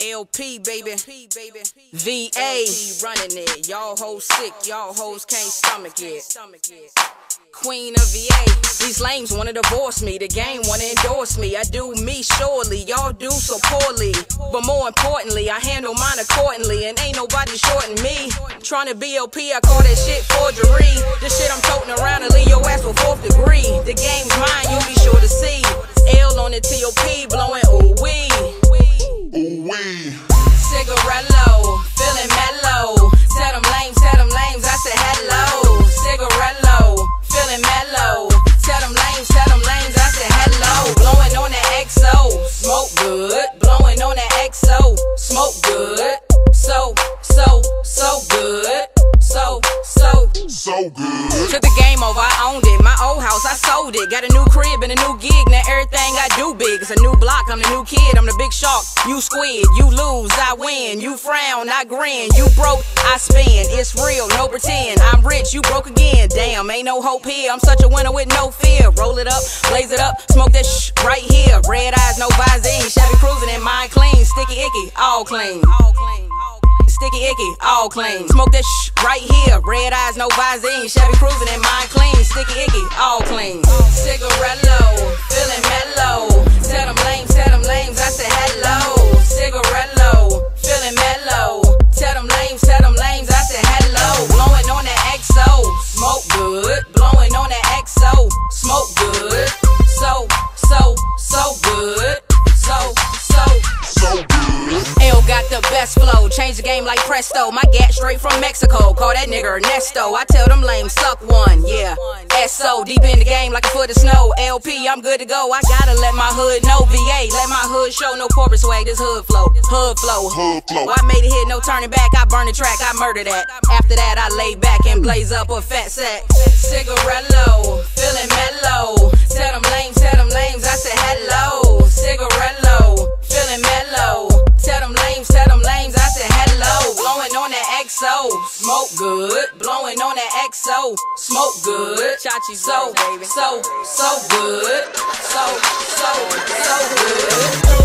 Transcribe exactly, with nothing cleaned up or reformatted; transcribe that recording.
L P, baby. V A running it. Y'all hoes sick, y'all hoes can't stomach it. Queen of V A. These lames wanna divorce me, the game wanna endorse me. I do me surely, y'all do so poorly. But more importantly, I handle mine accordingly, and ain't nobody shorting me. Tryna be L P, I call that shit forgery. This shit I'm toting around and leave your ass for fourth degree. The game's mine, you'll be sure to see. L on the T O P, blowing ooh wee. Ooh wee. Cigarello, feeling mellow. Tell them lames, tell them lames, I said hello. Cigarello, feeling mellow. Tell them lames, tell them lames, I said hello. Blowing on that X O, smoke good. Blowing on that X O, smoke good. So, so, so good. So, so, so good. Took the game over, I owned it. My old house, I sold it. Got a new crib and a new gig. Now everything I do big. It's a new block, I'm the new kid. I'm the big shark. You squid, you lose, I win. You frown, I grin. You broke, I spin. It's real, no pretend. I'm rich, you broke again. Damn, ain't no hope here. I'm such a winner with no fear. Roll it up, blaze it up, smoke that shh right here. Red eyes, no visine. Chevy cruising in mind clean. Sticky icky, all clean. All clean. Sticky icky, all clean. Smoke that shh right here. Red eyes, no visine. Chevy cruising in mind clean. Sticky icky, all clean. Cigarello, feeling mellow. Tell them lames, tell them lames, I said hello. Cigarello, feeling mellow. Tell them lames, tell them lames, I said hello. Blowing on that X O, smoke good. Blowing on that X O, smoke good. So, so, so good. So, so, so good. L got the best flow, change the game like presto. My gat straight from Mexico, call that nigga Ernesto. I tell them lame, suck one, yeah. S O, deep in the game like a foot of snow. L P, I'm good to go, I gotta let my hood know. V A, let my hood show, no corporate swag, this hood flow. Hood flow, Hood flow. I made it hit, no turning back, I burn the track, I murder that. After that, I lay back and blaze up a fat sack. Cigarello, feeling mellow. Tell them lames, tell them lames, I said hello. Cigarello, feeling mellow. Tell them lames, tell them lames, I said hello. Blowing on that X O, smoke good. Blowing on that X O, smoke good. Chachi so, so, so good. So, so, so good.